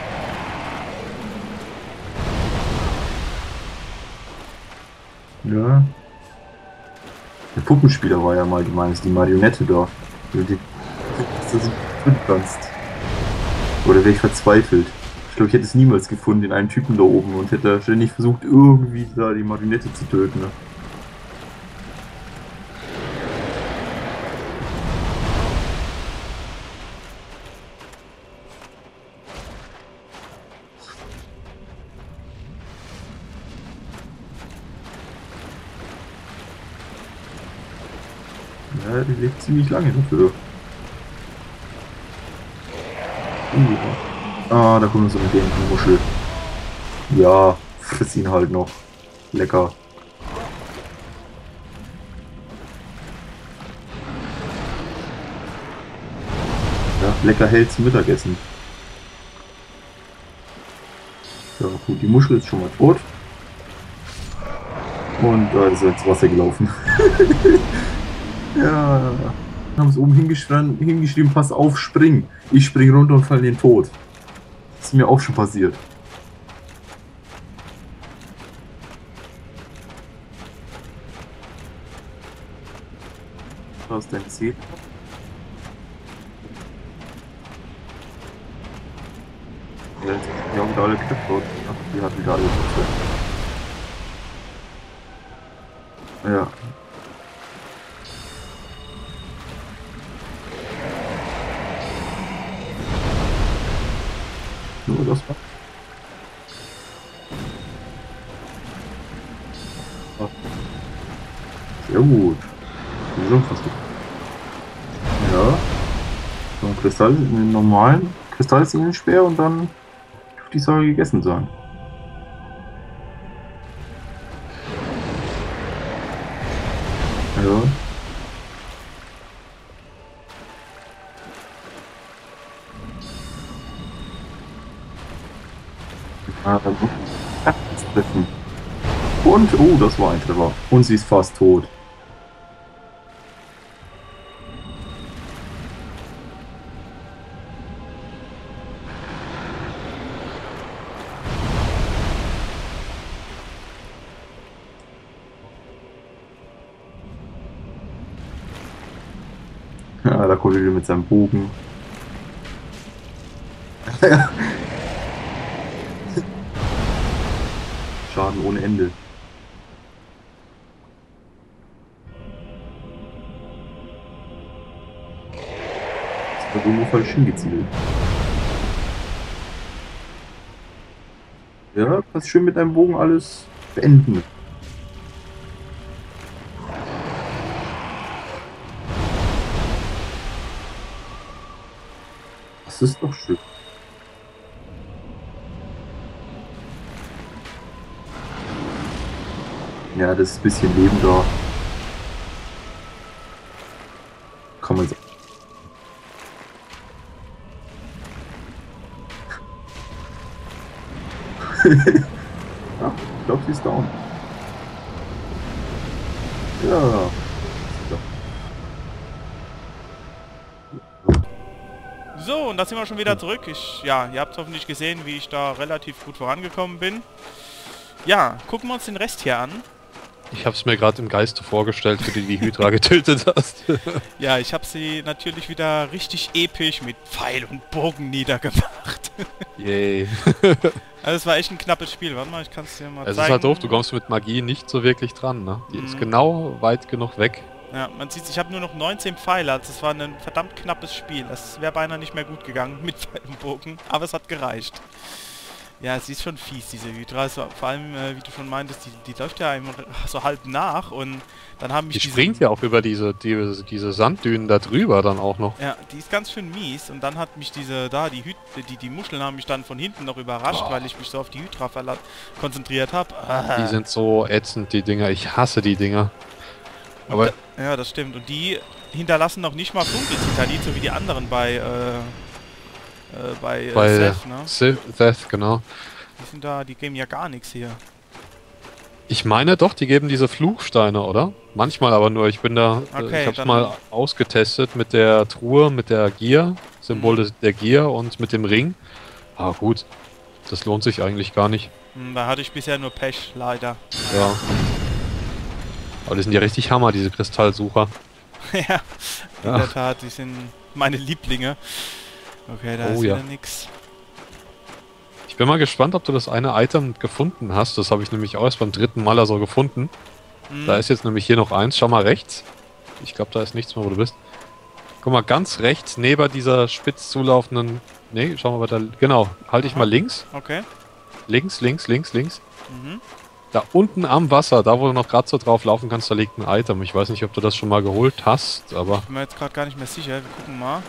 Ja. Der Puppenspieler war ja mal gemeint, die Marionette da. Die, die, dass du drin kannst. Oder wäre ich verzweifelt. Ich glaube, ich hätte es niemals gefunden, den einen Typen da oben, und hätte ständig versucht, irgendwie da die Marionette zu töten. Ne? Ja, die lebt ziemlich lange dafür. Uh. Ah, da kommt so eine dämliche Muschel. Ja, friss ihn halt noch. Lecker. Ja, lecker hell zum Mittagessen. Ja, gut, die Muschel ist schon mal tot. Und da ist er ins Wasser gelaufen. Ja, haben es oben hingeschrieben, hingeschrieben, pass auf, spring. Ich spring runter und fall in den Tod. Das ist mir auch schon passiert. Da ist dein Ziel. Ja, jetzt die haben wieder alle Knöpfe. Ach, die hat wieder alle Knöpfe. Ja. Nur das war. Ah. Sehr gut. Schon fast gut. Ja. So ein Kristall, einen normalen Kristall ist ihnen schwer und dann dürfte die Sache gegessen sein. Ja. Ah, dann treffen. Und, oh, das war ein Treffer. Und sie ist fast tot. Ja, da kommt er wieder mit seinem Bogen. Schaden ohne Ende. Das wird irgendwo falsch hingezielt. Ja, kannst schön mit deinem Bogen alles beenden. Das ist doch schön. Ja, das ist ein bisschen Leben da. Kann man sagen. Ja, ich glaube, sie ist down. Ja. So, und da sind wir schon wieder zurück. Ich, ja, ihr habt hoffentlich gesehen, wie ich da relativ gut vorangekommen bin. Ja, gucken wir uns den Rest hier an. Ich habe es mir gerade im Geiste vorgestellt, wie du die Hydra getötet hast. Ja, ich habe sie natürlich wieder richtig episch mit Pfeil und Bogen niedergemacht. Yay. Also es war echt ein knappes Spiel. Warte mal, ich kann es dir mal Es zeigen. ist halt doof, du kommst mit Magie nicht so wirklich dran, ne? Die Mhm. ist genau weit genug weg. Ja, man sieht, ich habe nur noch neunzehn Pfeile, also es war ein verdammt knappes Spiel. Das wäre beinahe nicht mehr gut gegangen mit Pfeil und Bogen, aber es hat gereicht. Ja, sie ist schon fies, diese Hydra. Also, vor allem, äh, wie du schon meintest, die, die läuft ja einem so halb nach und dann haben mich Die diese... springt ja auch über diese, diese, diese Sanddünen da drüber dann auch noch. Ja, die ist ganz schön mies und dann hat mich diese, da, die Hyd die, die Muscheln haben mich dann von hinten noch überrascht, Oh. weil ich mich so auf die Hydra konzentriert habe. Ah. Die sind so ätzend, die Dinger. Ich hasse die Dinger. Aber Da, ja, das stimmt. Und die hinterlassen noch nicht mal Funkelzitalit, so wie die anderen bei, äh, äh, bei, äh, bei Seth, ne? Sith, Seth, genau. Die sind da, die geben ja gar nichts hier. Ich meine doch, die geben diese Fluchsteine, oder? Manchmal aber nur. Ich bin da, äh, Okay, ich hab's dann- mal ausgetestet mit der Truhe, mit der Gier, Symbol Mhm. des, der Gier und mit dem Ring. Ah gut, das lohnt sich eigentlich gar nicht. Hm, da hatte ich bisher nur Pech, leider. Ja. Aber die sind ja richtig Hammer, diese Kristallsucher. Ja, in Ja. der Tat, die sind meine Lieblinge. Okay, da Oh, ist ja. wieder nix. Ich bin mal gespannt, ob du das eine Item gefunden hast. Das habe ich nämlich auch erst beim dritten Mal so gefunden. Hm, Da ist jetzt nämlich hier noch eins. Schau mal rechts. Ich glaube, da ist nichts mehr, wo du bist. Guck mal, ganz rechts, neben dieser spitz zulaufenden... Nee, schau mal weiter. Genau, halte ich Aha. mal links. okay. Links, links, links, links. Mhm. Da unten am Wasser, da wo du noch gerade so drauf laufen kannst, da liegt ein Item. Ich weiß nicht, ob du das schon mal geholt hast, aber... Bin mir jetzt gerade gar nicht mehr sicher. Wir gucken mal.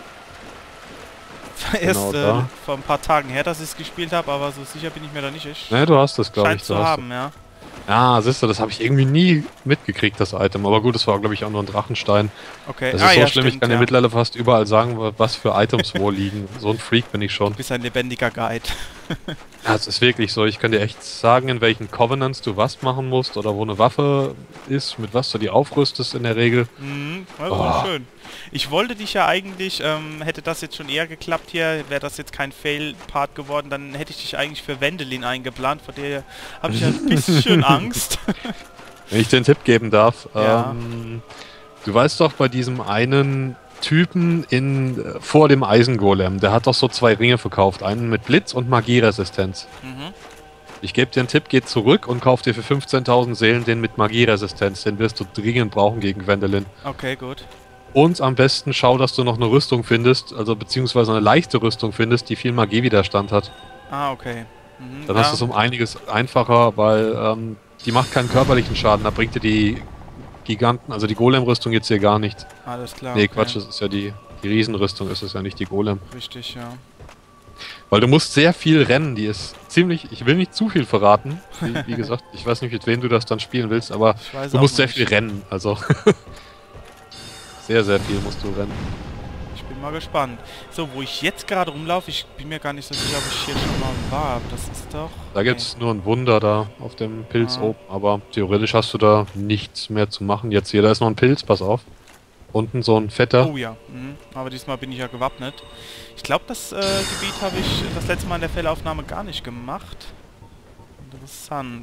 War erst Genau äh, da. vor ein paar Tagen her, dass ich es gespielt habe, aber so sicher bin ich mir da nicht. Ich Ne, du hast das, glaube scheint ich. zu Du hast haben, ja. Ah, siehst du, das habe ich irgendwie nie mitgekriegt, das Item. Aber gut, das war, glaube ich, auch nur ein Drachenstein. Okay. Das ah, ist so ja, schlimm, ich stimmt, kann dir ja. mittlerweile fast überall sagen, was für Items wo liegen. So ein Freak bin ich schon. Du bist ein lebendiger Guide. Ja, es ist wirklich so. Ich kann dir echt sagen, in welchen Covenants du was machen musst oder wo eine Waffe ist, mit was du die aufrüstest in der Regel. Mhm, also Oh. schön. Ich wollte dich ja eigentlich, ähm, hätte das jetzt schon eher geklappt hier, wäre das jetzt kein Fail-Part geworden, dann hätte ich dich eigentlich für Wendelin eingeplant, vor der habe ich ja ein bisschen Angst. Wenn ich dir einen Tipp geben darf, Ja. ähm, Du weißt doch, bei diesem einen Typen in äh, vor dem Eisengolem, der hat doch so zwei Ringe verkauft. Einen mit Blitz und Magieresistenz. Mhm. Ich gebe dir einen Tipp, geh zurück und kauf dir für fünfzehntausend Seelen den mit Magieresistenz. Den wirst du dringend brauchen gegen Gwendolyn. Okay, gut. Und am besten schau, dass du noch eine Rüstung findest, also beziehungsweise eine leichte Rüstung findest, die viel Magiewiderstand hat. Ah, okay. Mhm, Dann ja. hast du es um einiges einfacher, weil ähm, die macht keinen körperlichen Schaden. Da bringt dir die Giganten, also die Golem-Rüstung jetzt hier gar nicht. Alles klar. Nee, okay. Quatsch, das ist ja die, die Riesenrüstung, ist es ja nicht die Golem. Richtig, ja. Weil du musst sehr viel rennen, die ist ziemlich, ich will nicht zu viel verraten, wie, wie gesagt, ich weiß nicht, mit wem du das dann spielen willst, aber Ich weiß du auch musst sehr nicht. viel rennen, also sehr, sehr viel musst du rennen. Ich bin mal gespannt. So, wo ich jetzt gerade rumlaufe, ich bin mir gar nicht so sicher, ob ich hier schon mal war. Aber das ist doch... Da gibt's nur ein Wunder da auf dem Pilz Ah. oben, aber theoretisch hast du da nichts mehr zu machen. Jetzt hier, da ist noch ein Pilz, pass auf. Unten so ein fetter. Oh ja, mhm. Aber diesmal bin ich ja gewappnet. Ich glaube, das äh, Gebiet habe ich das letzte Mal in der Fellaufnahme gar nicht gemacht. Interessant.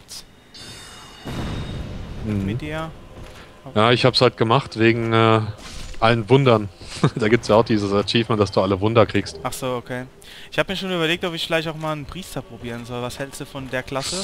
Mhm. Mit dir. Ja, ich hab's halt gemacht wegen äh, allen Wundern. Da gibt's ja auch dieses Achievement, dass du alle Wunder kriegst. Ach so, okay. Ich habe mir schon überlegt, ob ich vielleicht auch mal einen Priester probieren soll. Was hältst du von der Klasse?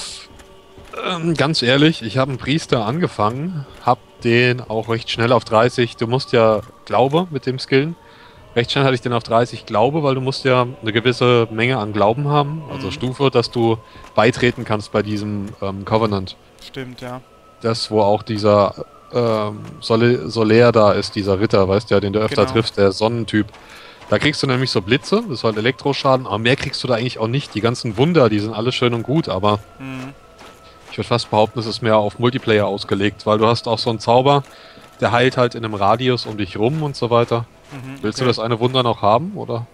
Ähm, ganz ehrlich, ich habe einen Priester angefangen, hab den auch recht schnell auf dreißig. Du musst ja Glaube mit dem Skillen. Recht schnell hatte ich den auf dreißig Glaube, weil du musst ja eine gewisse Menge an Glauben haben, also Mhm. Stufe, dass du beitreten kannst bei diesem ähm, Covenant. Stimmt, ja. Das, wo auch dieser ähm, Sole Soler da ist, dieser Ritter, weißt du ja, den du öfter Genau. triffst, der Sonnentyp. Da kriegst du nämlich so Blitze, das ist halt Elektroschaden, aber mehr kriegst du da eigentlich auch nicht. Die ganzen Wunder, die sind alle schön und gut, aber Mhm. ich würde fast behaupten, es ist mehr auf Multiplayer ausgelegt, weil du hast auch so einen Zauber, der heilt halt in einem Radius um dich rum und so weiter. Mhm, Willst okay. du das eine Wunder noch haben, oder?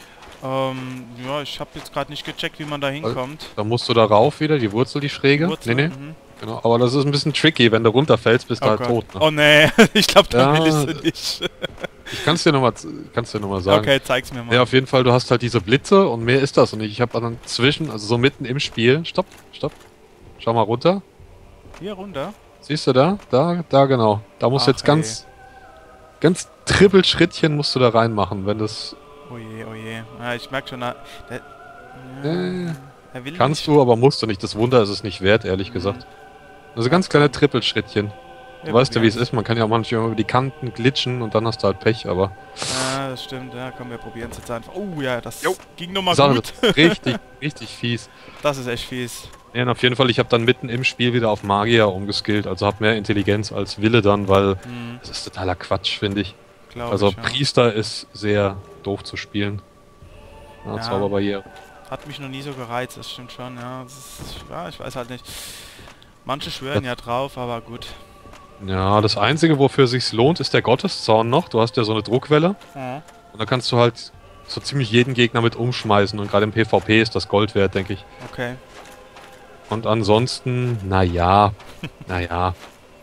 Ähm, ja, ich habe jetzt gerade nicht gecheckt, wie man da hinkommt. Dann musst du da rauf wieder, die Wurzel, die schräge. Wurzel, Nee, nee, mhm. genau. Aber das ist ein bisschen tricky, wenn du runterfällst, bist du Oh halt Gott. tot. Ne? Oh nee, ich glaube, da Ja, will ich sie nicht. Ich kann es dir nochmal noch mal sagen. Okay, zeig's mir mal. Ja, auf jeden Fall, du hast halt diese Blitze und mehr ist das. Und ich habe dann zwischen, also so mitten im Spiel, stopp, stopp, schau mal runter. Hier runter. Siehst du da? Da, da genau. Da musst du Ach, jetzt ganz, ganz Trippelschrittchen musst du da reinmachen, wenn das Oh je, oh je. Ja, ich merke schon, da, der, Äh, ja, er will kannst nicht. du, aber musst du nicht. Das Wunder ist es nicht wert, ehrlich gesagt. Also ganz kleine Trippelschrittchen. Du Wir weißt ja, wie es probieren's. ist. Man kann ja auch manchmal über die Kanten glitschen und dann hast du halt Pech, aber Ja, das stimmt. Ja, komm, wir probieren es jetzt einfach. Oh ja, das Jo. ging nochmal Sache, gut. das ist richtig, richtig fies. Das ist echt fies. Ja, und auf jeden Fall, ich habe dann mitten im Spiel wieder auf Magier umgeskillt. Also habe mehr Intelligenz als Wille dann, weil Hm, das ist totaler Quatsch, finde ich. glaube Also ich, ja. Priester ist sehr doof zu spielen. Ja, Ja. Zauberbarriere. Hat mich noch nie so gereizt, das stimmt schon, ja. Das ist, ja, ich weiß halt nicht. Manche schwören ja drauf, aber gut. Ja, das Einzige, wofür sich's lohnt, ist der Gotteszaun noch. Du hast ja so eine Druckwelle. Ja. Und da kannst du halt so ziemlich jeden Gegner mit umschmeißen. Und gerade im PvP ist das Gold wert, denke ich. Okay. Und ansonsten, naja, naja.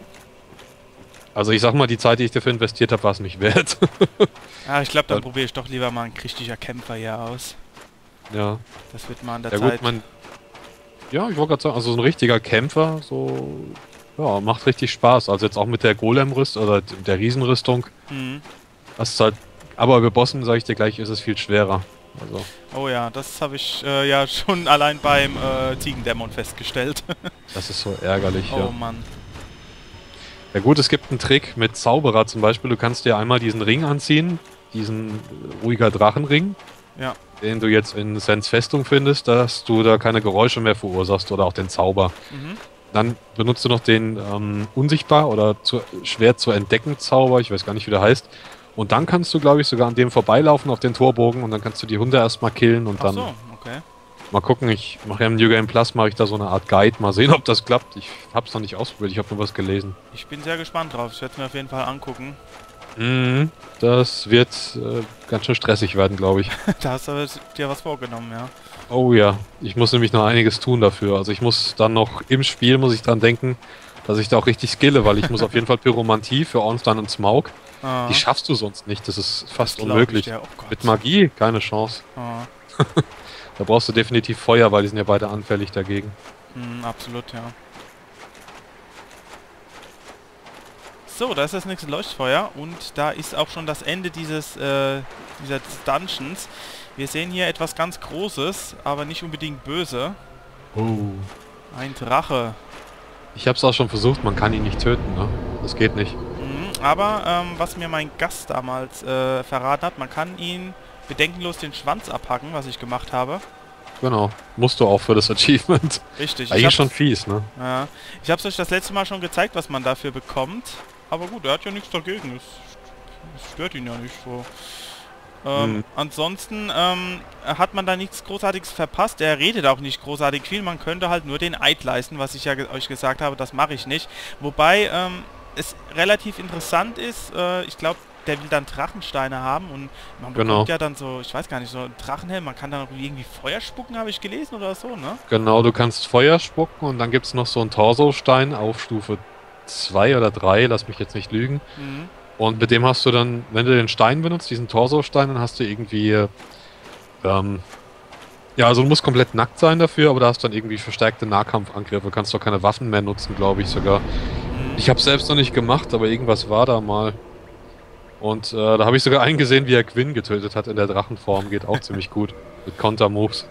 Also ich sag mal, die Zeit, die ich dafür investiert habe, war es nicht wert. Ja, ich glaube, dann Ja. probiere ich doch lieber mal ein richtiger Kämpfer hier aus. Ja, Das wird mal an der ja Zeit. gut, man... Ja, ich wollte gerade sagen, also so ein richtiger Kämpfer, so... Ja, macht richtig Spaß. Also jetzt auch mit der Golem-Rüstung, oder der Riesenrüstung. Mhm. Das ist halt... Aber bei Bossen, sage ich dir gleich, ist es viel schwerer. Also... Oh ja, das habe ich äh, ja schon allein beim äh, Ziegendämon festgestellt. Das ist so ärgerlich, Oh ja. Mann. Ja gut, es gibt einen Trick mit Zauberer zum Beispiel. Du kannst dir einmal diesen Ring anziehen, diesen äh, ruhiger Drachenring, Ja. den du jetzt in Sens Festung findest, dass du da keine Geräusche mehr verursachst oder auch den Zauber. Mhm. Dann benutzt du noch den ähm, Unsichtbar oder zu, schwer zu entdecken Zauber, ich weiß gar nicht, wie der heißt. Und dann kannst du, glaube ich, sogar an dem vorbeilaufen auf den Torbogen und dann kannst du die Hunde erstmal killen und Ach dann so, okay. mal gucken. Ich mache ja im New Game Plus, mache ich da so eine Art Guide, mal sehen, ob das klappt. Ich hab's noch nicht ausprobiert, ich habe nur was gelesen. Ich bin sehr gespannt drauf. Ich werde es mir auf jeden Fall angucken. Mhm, das wird äh, ganz schön stressig werden, glaube ich. Da hast du dir was vorgenommen, ja. Oh ja, ich muss nämlich noch einiges tun dafür. Also ich muss dann noch im Spiel, muss ich dran denken, dass ich da auch richtig skille, weil ich muss auf jeden Fall Pyromantie für Ornstein und Smaug. Ah, Die schaffst du sonst nicht, das ist fast das glaub unmöglich. ich dir. Oh Gott. Mit Magie keine Chance. Ah, Da brauchst du definitiv Feuer, weil die sind ja beide anfällig dagegen. hm, absolut, ja. So, da ist das nächste Leuchtfeuer und da ist auch schon das Ende dieses, äh, dieser Dungeons. Wir sehen hier etwas ganz Großes, aber nicht unbedingt böse. Oh. Ein Drache. Ich hab's auch schon versucht, man kann ihn nicht töten, ne? Das geht nicht. Mhm, aber ähm, was mir mein Gast damals äh, verraten hat, man kann ihn bedenkenlos den Schwanz abhacken, was ich gemacht habe. Genau. Musst du auch für das Achievement. Richtig. Eigentlich ich schon fies, ne? Ja, ich hab's euch das letzte Mal schon gezeigt, was man dafür bekommt. Aber gut, er hat ja nichts dagegen. Es, es stört ihn ja nicht so. Ähm, Hm. Ansonsten ähm, hat man da nichts Großartiges verpasst. Er redet auch nicht großartig viel. Man könnte halt nur den Eid leisten, was ich ja ge euch gesagt habe. Das mache ich nicht. Wobei ähm, es relativ interessant ist. Äh, ich glaube, der will dann Drachensteine haben und man bekommt Genau. ja dann so, ich weiß gar nicht, so einen Drachenhelm. Man kann dann auch irgendwie Feuer spucken, habe ich gelesen oder so, ne? Genau, du kannst Feuer spucken und dann gibt's noch so einen Torso-Stein auf Stufe zwei oder drei, lass mich jetzt nicht lügen. Mhm. Und mit dem hast du dann, wenn du den Stein benutzt, diesen Torso-Stein, dann hast du irgendwie, ähm, ja, also du musst komplett nackt sein dafür, aber da hast du dann irgendwie verstärkte Nahkampfangriffe, kannst doch keine Waffen mehr nutzen, glaube ich sogar. Ich habe selbst noch nicht gemacht, aber irgendwas war da mal. Und äh, da habe ich sogar einen gesehen, wie er Quinn getötet hat in der Drachenform, geht auch ziemlich gut. Mit Konter-Moves.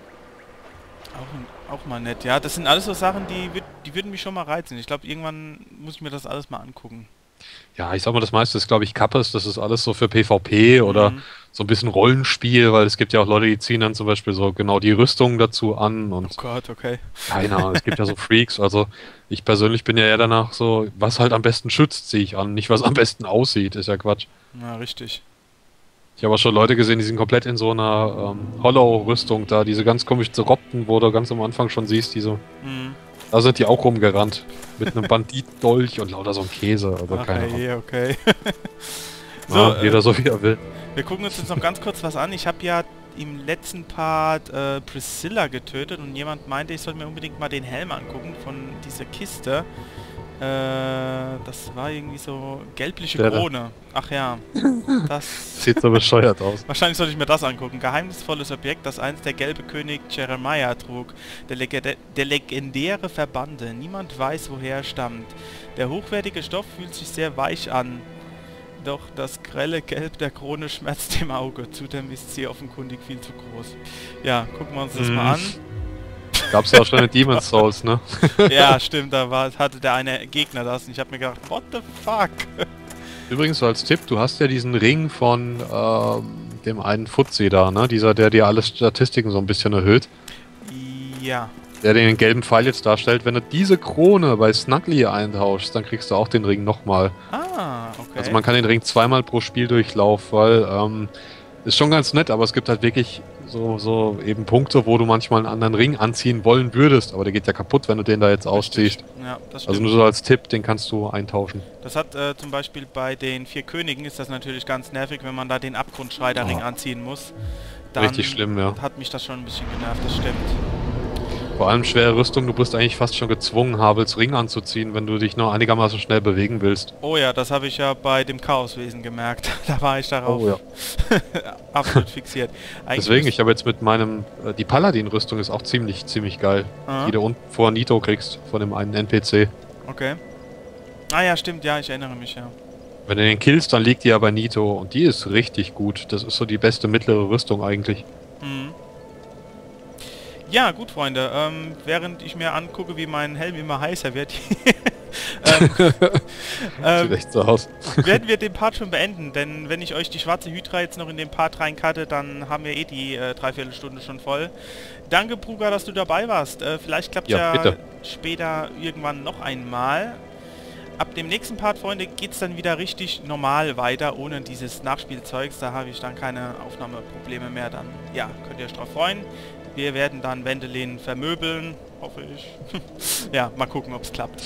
Auch, auch mal nett, ja. Das sind alles so Sachen, die, würd, die würden mich schon mal reizen. Ich glaube, irgendwann muss ich mir das alles mal angucken. Ja, ich sag mal, das meiste ist, glaube ich, Kappes. Das ist alles so für PvP oder Mhm. so ein bisschen Rollenspiel, weil es gibt ja auch Leute, die ziehen dann zum Beispiel so genau die Rüstung dazu an Oh und Gott, okay. keine Ahnung, es gibt ja so Freaks. Also ich persönlich bin ja eher danach so, was halt am besten schützt, ziehe ich an, nicht was am besten aussieht, ist ja Quatsch. Ja, richtig. Ich habe auch schon Leute gesehen, die sind komplett in so einer ähm, Hollow-Rüstung da, diese ganz komischen Zerobten, wo du ganz am Anfang schon siehst, die so, Mhm. da sind die auch rumgerannt. Mit einem Banditdolch und lauter so ein Käse, also Ach, keine Ahnung. hey, okay. so, Ja, äh, jeder so wie er will. wir gucken uns jetzt noch ganz kurz was an. Ich habe ja im letzten Part äh, Priscilla getötet und jemand meinte, ich soll mir unbedingt mal den Helm angucken von dieser Kiste. Äh, das war irgendwie so gelbliche Der da. Krone. Ach ja. Das... Sieht so bescheuert aus. Wahrscheinlich sollte ich mir das angucken. Geheimnisvolles Objekt, das einst der gelbe König Jeremiah trug. Der, Legende der legendäre Verbande. Niemand weiß, woher er stammt. Der hochwertige Stoff fühlt sich sehr weich an. Doch das grelle Gelb der Krone schmerzt im Auge. Zudem ist sie offenkundig viel zu groß. Ja, gucken wir uns das Mhm. mal an. Gab's ja auch schon in Demon's Souls, ne? Ja, stimmt, da war, hatte der eine Gegner das und ich habe mir gedacht, what the fuck? Übrigens so als Tipp, du hast ja diesen Ring von ähm, dem einen Fuzzi da, ne? Dieser, der dir alle Statistiken so ein bisschen erhöht. Ja. Der den gelben Pfeil jetzt darstellt. Wenn du diese Krone bei Snuggly eintauschst, dann kriegst du auch den Ring nochmal. Ah, okay. Also man kann den Ring zweimal pro Spieldurchlauf, weil ähm, ist schon ganz nett, aber es gibt halt wirklich so, so eben Punkte, wo du manchmal einen anderen Ring anziehen wollen würdest, aber der geht ja kaputt, wenn du den da jetzt ausziehst. Ja, das stimmt. Also nur so als Tipp, den kannst du eintauschen. Das hat äh, zum Beispiel bei den vier Königen ist das natürlich ganz nervig, wenn man da den Abgrundschreiderring Oh. anziehen muss. Dann Richtig schlimm, ja. hat mich das schon ein bisschen genervt, das stimmt. Vor allem schwere Rüstung, du bist eigentlich fast schon gezwungen, Havels Ring anzuziehen, wenn du dich nur einigermaßen schnell bewegen willst. Oh ja, das habe ich ja bei dem Chaoswesen gemerkt. Da war ich darauf Oh ja. absolut fixiert. Eigentlich Deswegen, müsst- ich habe jetzt mit meinem, äh, die Paladin-Rüstung ist auch ziemlich, ziemlich geil, Aha, die du unten vor Nito kriegst, von dem einen N P C. okay. Ah ja, stimmt, ja, ich erinnere mich, ja. Wenn du den killst, dann liegt die ja bei Nito und die ist richtig gut. Das ist so die beste mittlere Rüstung eigentlich. Mhm. Ja, gut, Freunde. Ähm, während ich mir angucke, wie mein Helm immer heißer wird, ähm, ähm, Sieht echt so aus. werden wir den Part schon beenden, denn wenn ich euch die schwarze Hydra jetzt noch in den Part reincutte, dann haben wir eh die äh, Dreiviertelstunde schon voll. Danke, Bruger, dass du dabei warst. Äh, vielleicht klappt ja, Ja, bitte. später irgendwann noch einmal. Ab dem nächsten Part, Freunde, geht es dann wieder richtig normal weiter, ohne dieses Nachspielzeugs. Da habe ich dann keine Aufnahmeprobleme mehr. Dann, ja, könnt ihr euch drauf freuen. Wir werden dann Wendelin vermöbeln, hoffe ich. Ja, mal gucken, ob es klappt.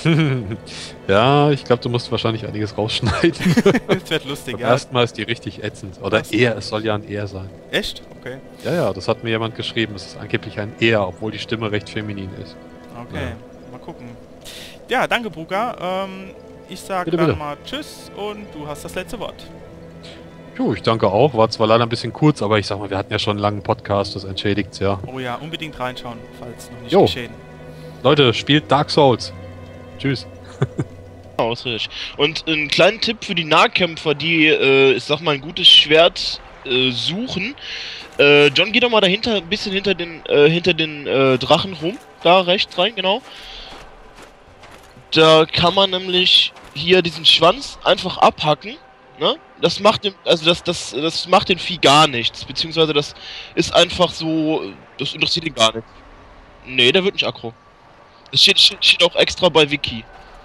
Ja, ich glaube, du musst wahrscheinlich einiges rausschneiden. Es wird lustig, Beim ja. ersten Mal ist die richtig ätzend. Oder Was? er, es soll ja ein er sein. Echt? Okay. Ja, ja, das hat mir jemand geschrieben. Es ist angeblich ein er, obwohl die Stimme recht feminin ist. Okay, Ja. mal gucken. Ja, danke, Bruga. Ähm, ich sag Bitte, dann bitte. mal Tschüss und du hast das letzte Wort. Jo, ich danke auch. War zwar leider ein bisschen kurz, aber ich sag mal, wir hatten ja schon einen langen Podcast, das entschädigt's ja. Oh ja, unbedingt reinschauen, falls noch nicht Jo. geschehen. Leute, spielt Dark Souls. Tschüss. Ausrichtig. Und einen kleinen Tipp für die Nahkämpfer, die, äh, ich sag mal, ein gutes Schwert äh, suchen. Äh, John, geh doch mal dahinter, ein bisschen hinter den, äh, hinter den äh, Drachen rum. Da rechts rein, genau. Da kann man nämlich hier diesen Schwanz einfach abhacken. Ne? Das macht dem, also das, das, das macht den Vieh gar nichts. Beziehungsweise das ist einfach so, das interessiert ihn gar nicht. Nee, der wird nicht aggro. Das steht, steht, steht auch extra bei Wiki.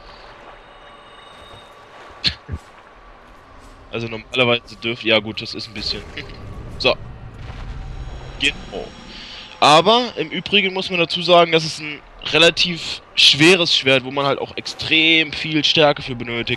Also normalerweise dürfte... Ja gut, das ist ein bisschen... So. Genau. Aber im Übrigen muss man dazu sagen, das ist ein relativ schweres Schwert, wo man halt auch extrem viel Stärke für benötigt.